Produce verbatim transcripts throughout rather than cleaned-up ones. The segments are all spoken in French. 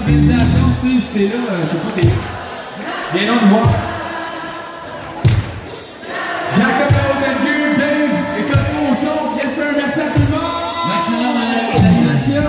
l'organisation, Steve, si t'es là, euh, je sais pas, t'es là. Viens donc nous voir. Jacob Laubengu, Dave, et côté au son, yes sir, merci à tout le monde! Merci à l'animation.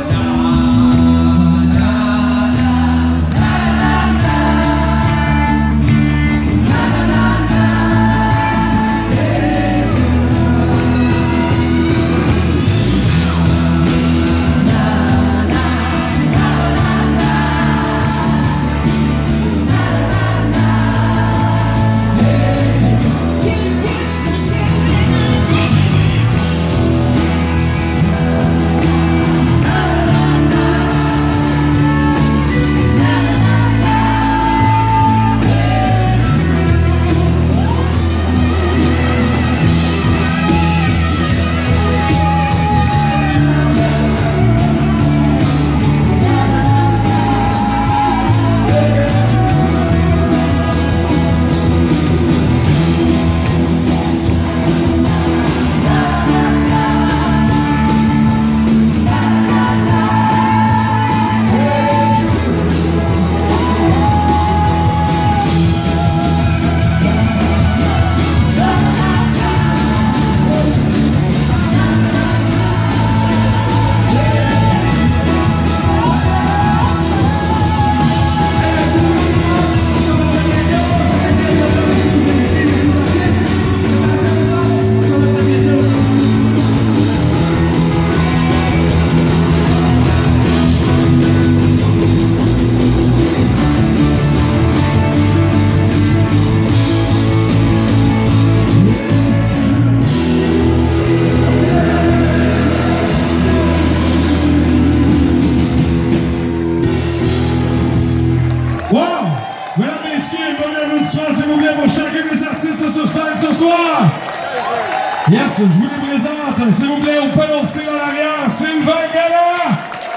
Yes, je vous les présente, s'il vous plaît, au pédonceau en arrière, Sylvain Galland!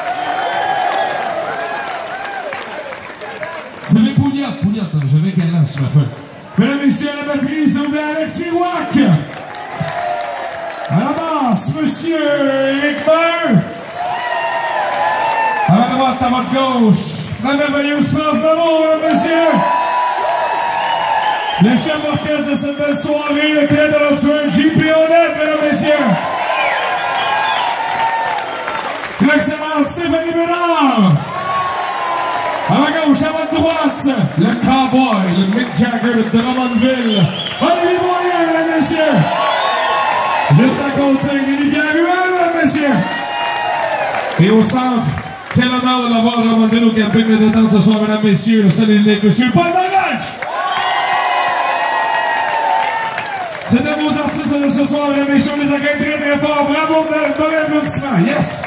C'est les Pouliot, Pouliot, j'avais Galland ce matin. Mesdames et messieurs, à la batterie, s'il vous plaît, Alexis Wack! À la basse, monsieur Éric Meur! À la droite, à votre gauche, la merveilleuse France d'amour, mesdames et messieurs! Le chef d'orchestre de cette belle soirée, le très talentueux J P Honnête, mesdames et messieurs. L'excellente Stéphanie Bédard. À ma gauche, à ma droite, le cowboy, le Mick Jagger de Drummondville. Olivier Boyer, mesdames et messieurs. Juste à côté, Lily Pierre-Ruel, mesdames et messieurs. Et au centre, quel honneur de l'avoir à Drummondville au camping de détente ce soir, mesdames et messieurs. Le seul et l'unique, monsieur Paul Bagage. C'était vos artistes de ce soir, mesdames et messieurs, on les accueille très très fort. Bravo, bon applaudissement. Yes!